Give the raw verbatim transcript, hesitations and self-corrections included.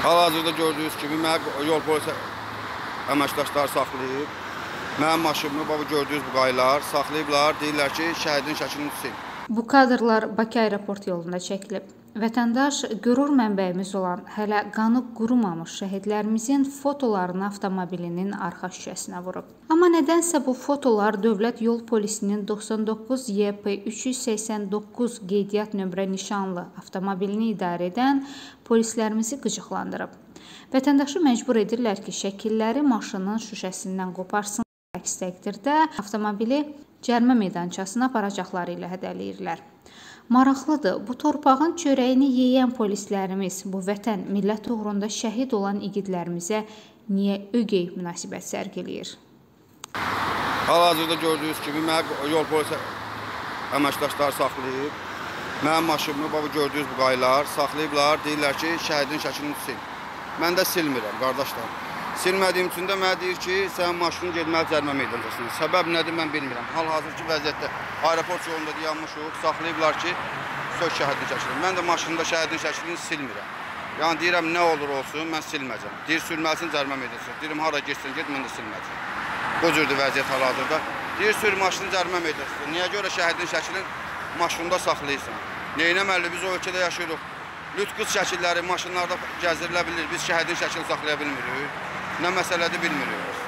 Hal-hazırda gördüyünüz kimi mənim yol polisi əməkdaşları saxlayıb. Mənim maşınımı, bu gördüyünüz bu qaylar saxlayıblar. Deyirlər ki, şəhidin şəklini sil. Bu kadrlar Bakı aeroport yolunda çəkilib. Vətəndaş qürur mənbəyimiz olan hələ qanı qurumamış şəhidlərimizin fotolarını avtomobilinin arxa şüşəsinə vurub. Amma nədənsə bu fotolar Dövlət Yol Polisinin doxsan doqquz Y P üç yüz səksən doqquz qeydiyyat nömrə nişanlı avtomobilini idarə edən polislərimizi qıcıqlandırıb. Vətəndaşı məcbur edirlər ki, şəkilləri maşının şüşəsindən qoparsın. Əks təqdirdə avtomobili cərimə meydançasına aparacaqları ilə hədələyirlər. Maraqlıdır, bu torpağın çörəyini yeyən polislərimiz bu vətən, millət uğrunda şəhid olan igidlərimizə niyə ögey münasibət sərgiləyir? Hal-hazırda gördüyünüz kimi mənim yol polisi əməkdaşları saxlayıb. Mənim maşınımı, bu gördüyünüz bu qaylar saxlayıblar. Deyirlər ki, şəhidin şəklini sil. Mən də silmirəm, qardaşlar. Silmədiyim üçün də mənə deyir ki, sənin maşının getməli cərimə meydançasına. Səbəb nədir, mən bilmirəm. Hal-hazırki vəziyyətdə aeroport yolunda dayanmışıq, saxlayıblar ki, sök şəhidin şəklini. Mən də maşında şəhidin şəklini silmirəm. Yəni deyirəm, nə olur olsun, mən silməyəcəm. Deyir, sürməlisin cərimə meydançasına. Deyirəm, hara getsin, get, mən də silməyəcəm. Bu cürdür vəziyyət hal-hazırda. Deyir, sür maşının cərimə meydançasına. Niyə görə şəhidin şəklini maşında saxlayırsan? Neynəməli, biz o ölkədə yaşayırıq. Lütqüz şəkilləri maşınlarda gəzirilə bilir. Biz şəhidin şəklini saxlaya bilmirik. Nə məsələdir bilmirik.